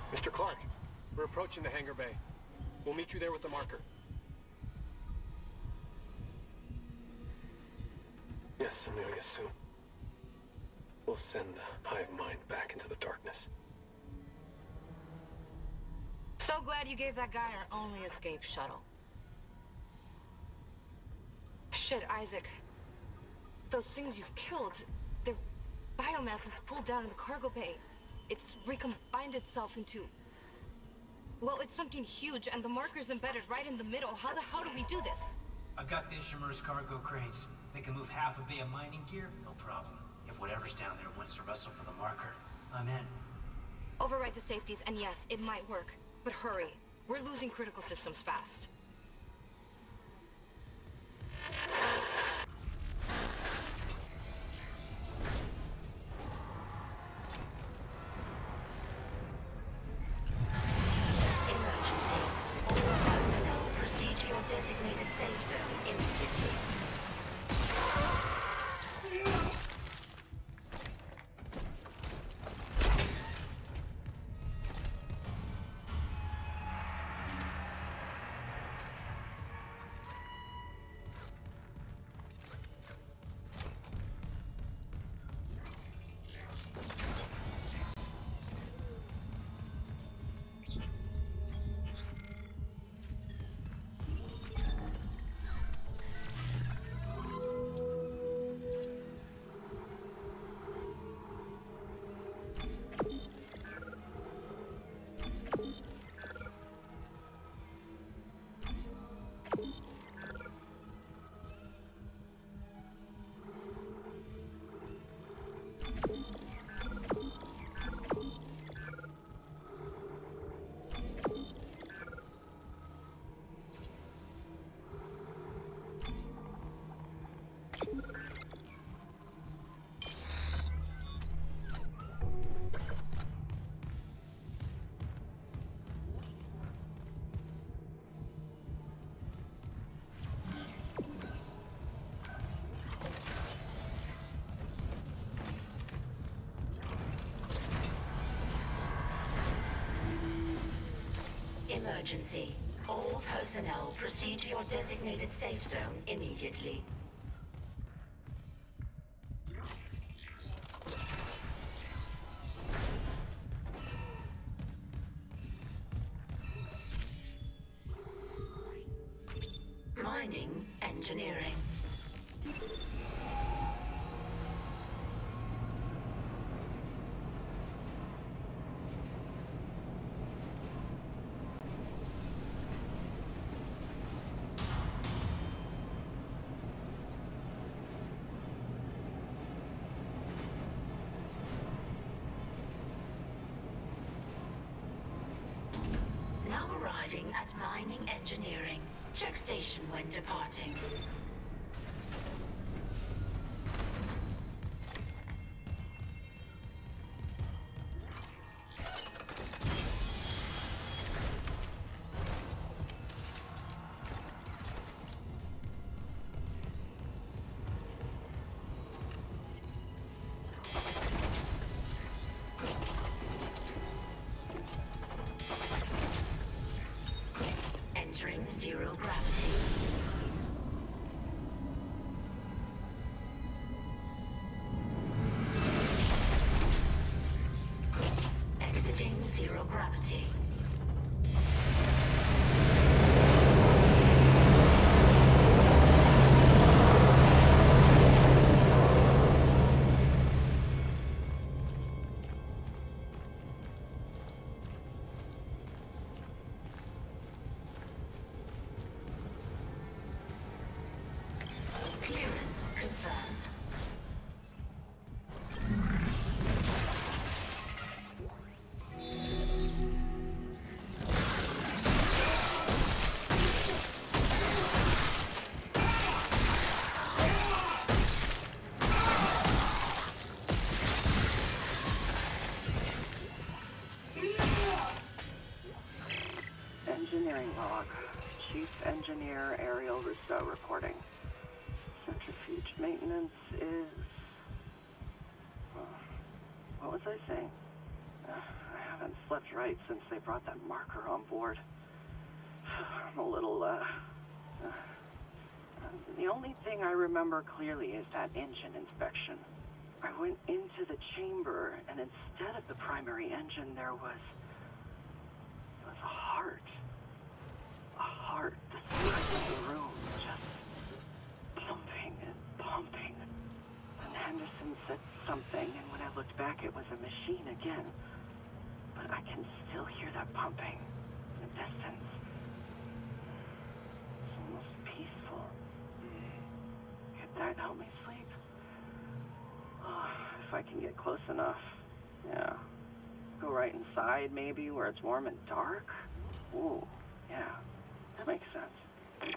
Mr. Clark, we're approaching the hangar bay. We'll meet you there with the marker. Yes, Amelia Sue. We'll send the hive mind back into the darkness. So glad you gave that guy our only escape shuttle. Shit, Isaac. Those things you've killed, their biomass is pulled down in the cargo bay. It's recombined itself into... Well, it's something huge, and the marker's embedded right in the middle. How the hell do we do this? I've got the Ishimura's cargo cranes. They can move half a bay of mining gear, no problem. If whatever's down there wants to wrestle for the marker, I'm in. Override the safeties, and yes, it might work. But hurry. We're losing critical systems fast. Emergency. All personnel proceed to your designated safe zone immediately. Mining engineering. Arriving at mining engineering. Check station when departing. Zero gravity. Exiting zero gravity. Engineering log. Chief Engineer Ariel Rousseau reporting. Centrifuge maintenance is... what was I saying? I have haven't slept right since they brought that marker on board. I'm a little, the only thing I remember clearly is that engine inspection. I went into the chamber, and instead of the primary engine, there was a heart. A heart the size of the room, just pumping and pumping. And Henderson said something, and when I looked back, it was a machine again. But I can still hear that pumping in the distance. It's almost peaceful. Could that help me sleep? Oh, if I can get close enough. Yeah. Go right inside, maybe, where it's warm and dark. Ooh, yeah. That makes sense.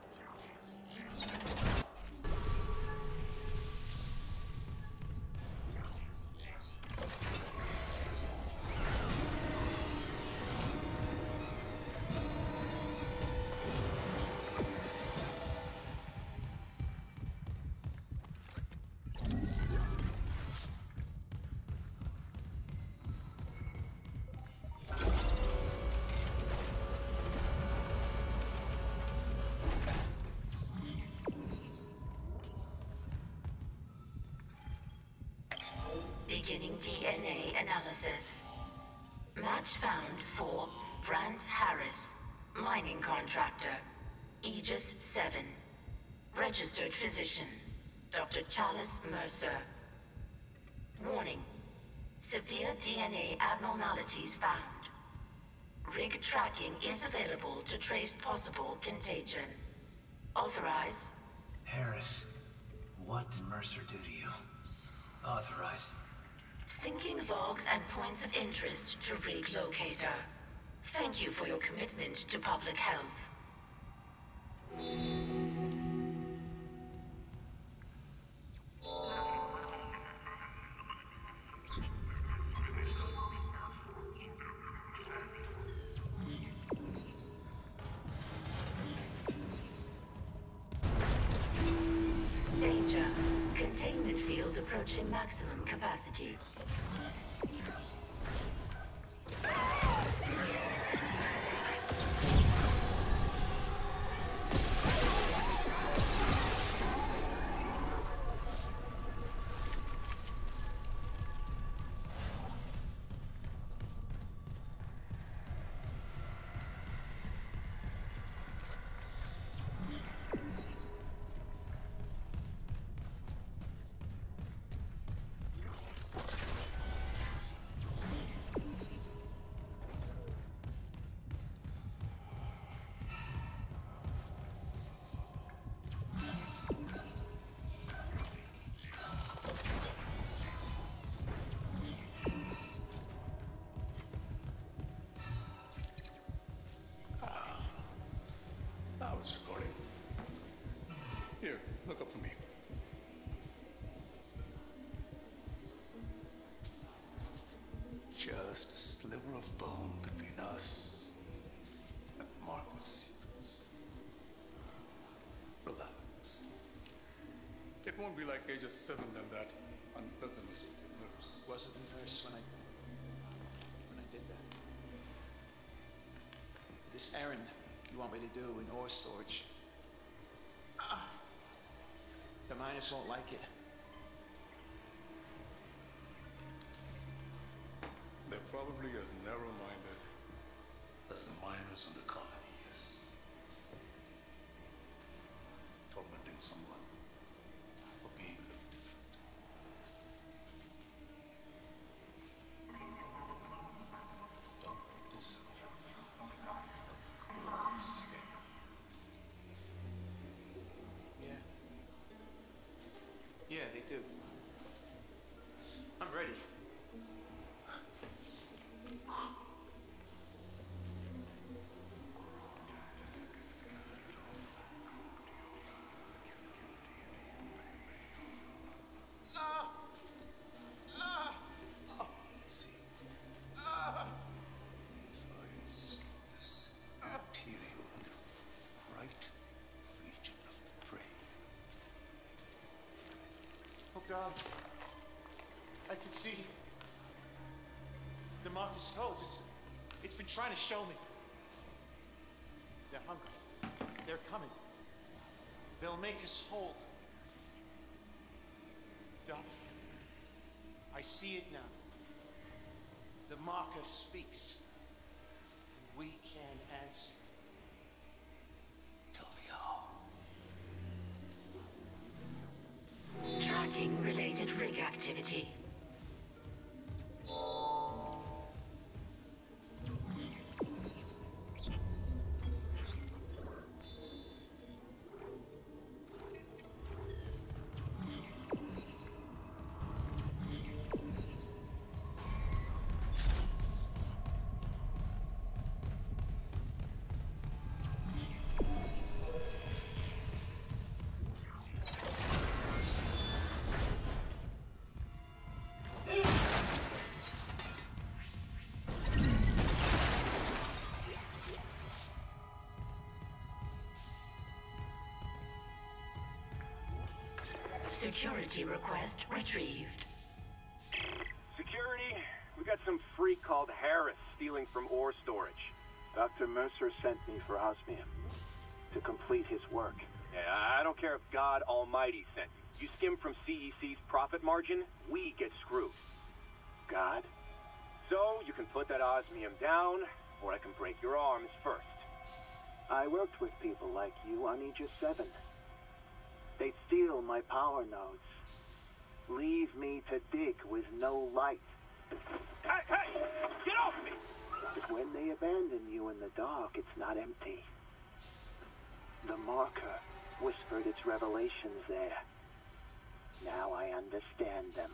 Beginning DNA analysis. Match found for Brant Harris, mining contractor, Aegis 7. Registered physician, Dr. Chalice Mercer. Warning. Severe DNA abnormalities found. Rig tracking is available to trace possible contagion. Authorize. Harris, what did Mercer do to you? Authorize. Syncing logs and points of interest to Rig Locator. Thank you for your commitment to public health. Danger. Containment fields approaching maximum capacity. It's recording. Here, look up for me. Just a sliver of bone between us and Marco's secrets. Relax. It won't be like Aegis 7 and that unpleasantness with your nurse. Was it the nurse when I did that? This errand you want me to do in ore storage. The miners won't like it. They're probably as narrow-minded as the miners in the colony is. Tormenting someone for being a little different. Don't deserve a good skin. Yeah, they do. I'm ready. Easy. Try and swing this material in the right region of the brain. Oh God. I can see the Marcus Holt. trying to show me? They're hungry. They're coming. They'll make us whole. Doctor, I see it now. The marker speaks. And we can answer. Tell me how. Tracking related rig activity. Security request retrieved. Security, we got some freak called Harris stealing from ore storage. Dr. Mercer sent me for osmium to complete his work. Yeah, I don't care if God Almighty sent you. You skim from CEC's profit margin, we get screwed. God? So, you can put that osmium down, or I can break your arms first. I worked with people like you on Aegis 7. They steal my power nodes. Leave me to dig with no light. Hey! Get off me! But when they abandon you in the dark, it's not empty. The marker whispered its revelations there. Now I understand them.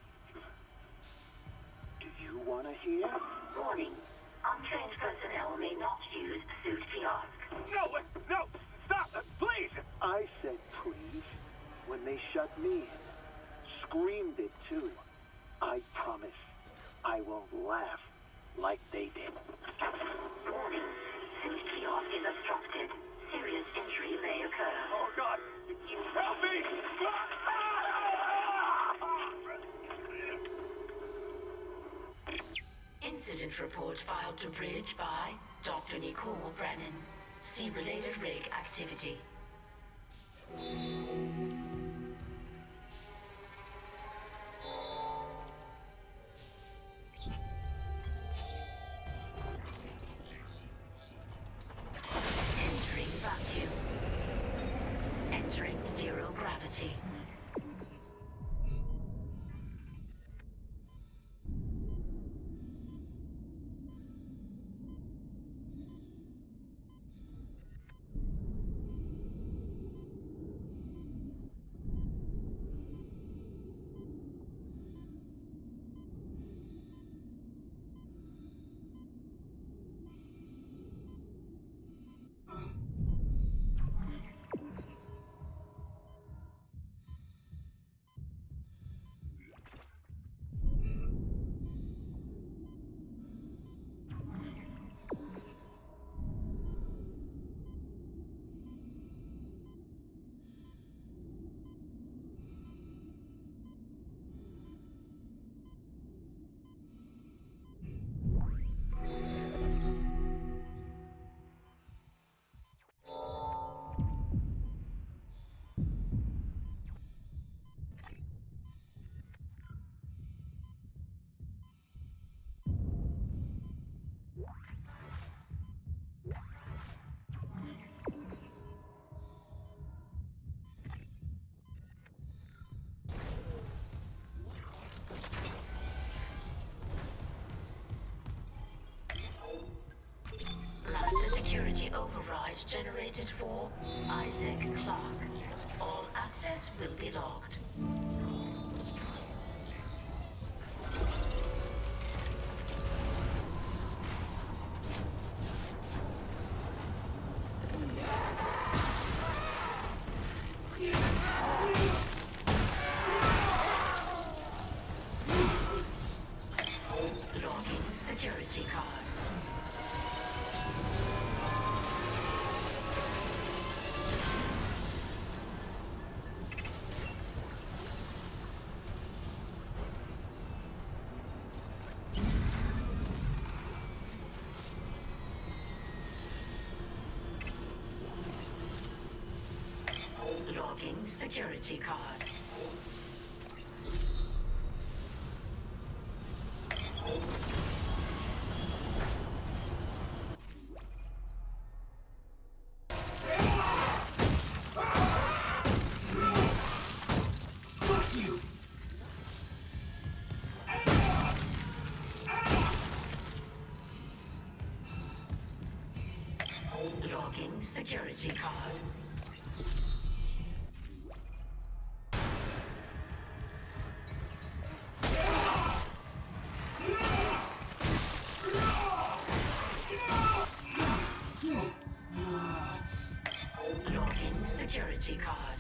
Do you want to hear? Warning. Untrained personnel may not use suit kiosk. No! Stop! Please! I said please when they shut me in. Screamed it too. I promise I won't laugh like they did. Warning. Suit kiosk is obstructed. Serious injury may occur. Oh God! Help me! Incident report filed to Bridge by Dr. Nicole Brennan. See related rig activity. Entering vacuum. Entering zero gravity. Security override generated for Isaac Clarke. All access will be logged. Logging security card. security card. Logging security card. Logging security card.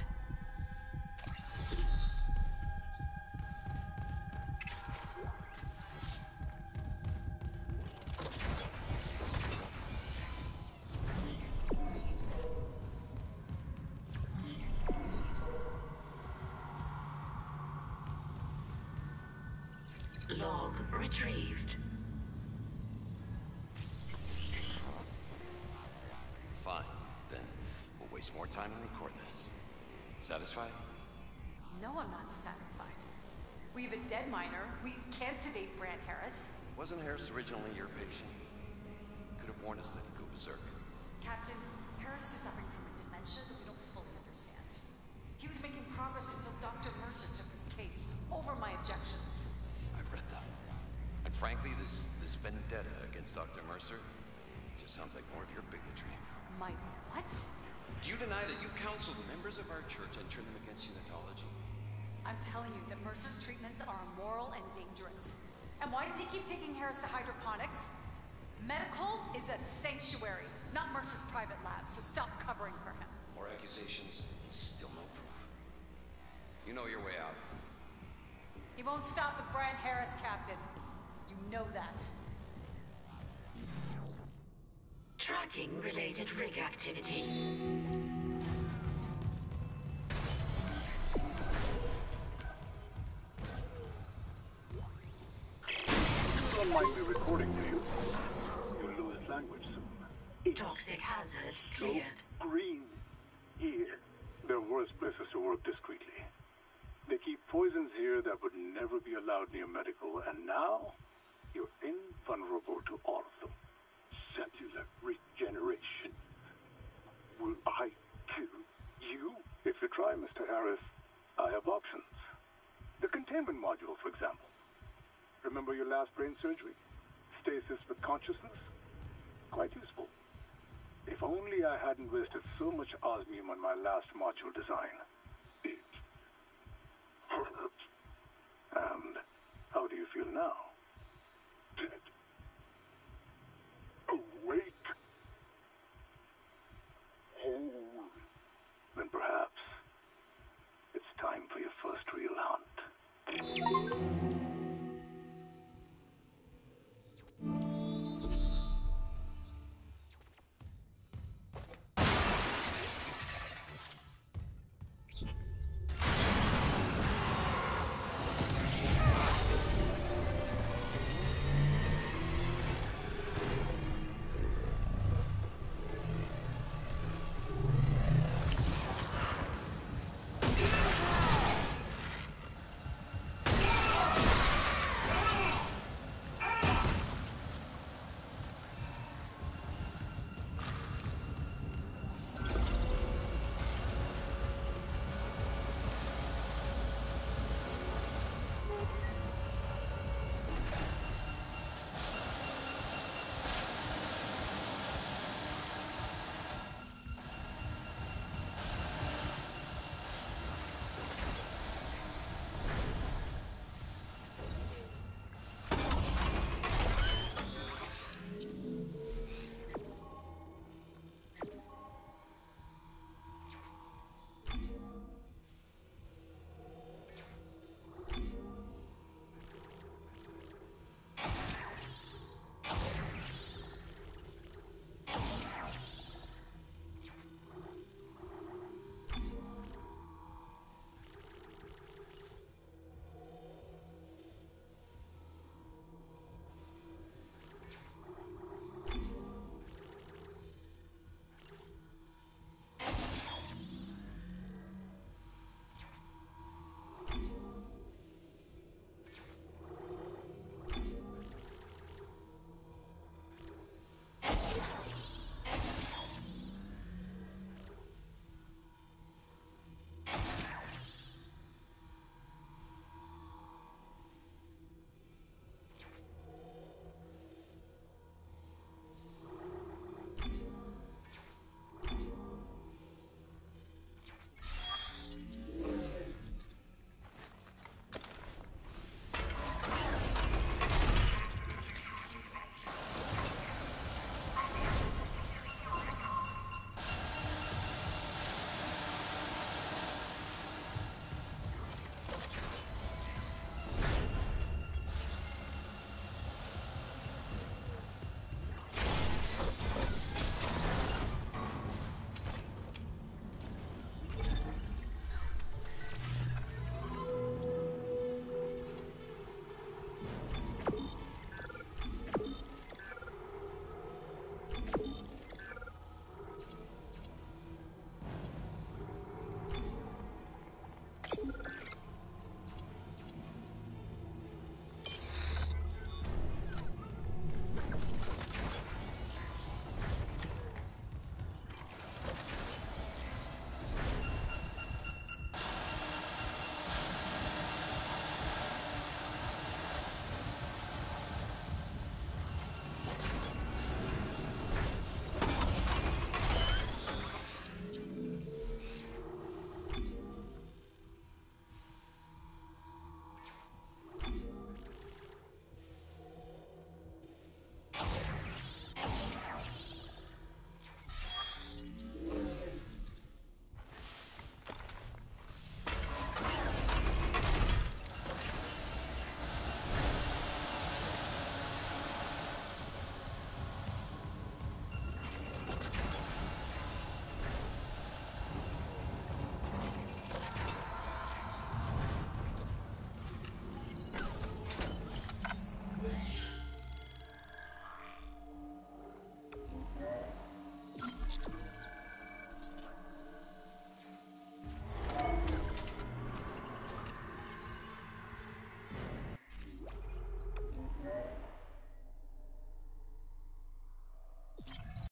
Log retrieved. Fine. Then we'll waste more time and record this. Satisfied? No, I'm not satisfied. We have a dead miner. We can't sedate Brant Harris. Wasn't Harris originally your patient? Could have warned us that he'd go berserk. Captain, Harris is suffering from a dementia that we don't fully understand. He was making progress until Dr. Mercer took his case over my objections. I've read them. And frankly, this vendetta against Dr. Mercer just sounds like more of your bigotry. My what? Do you deny that you've counseled members of our church and turned them against unitology? I'm telling you that Mercer's treatments are immoral and dangerous. And why does he keep taking Harris to hydroponics? Medical is a sanctuary, not Mercer's private lab, so stop covering for him. More accusations and still no proof. You know your way out. He won't stop with Brant Harris, Captain. You know that. Tracking related rig activity. Don't mind me recording to you. You'll lose language soon. Toxic hazard cleared. Green. Here. There are worse places to work discreetly. They keep poisons here that would never be allowed near medical, and now you're invulnerable to all of them. Cellular regeneration. Will I kill you? If you try, Mr. Harris, I have options. The containment module, for example. Remember your last brain surgery? Stasis with consciousness? Quite useful. If only I hadn't wasted so much osmium on my last module design. It hurt. And how do you feel now?